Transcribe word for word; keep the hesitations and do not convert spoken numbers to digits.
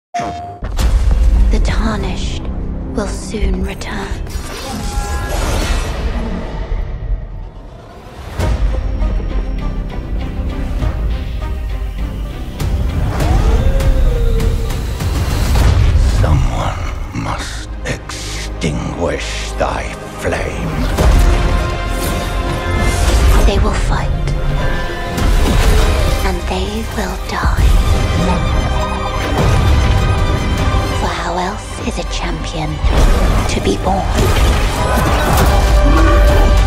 The tarnished will soon return. Someone must extinguish thy flame. They will fight, and they will die. For how else is a champion to be born?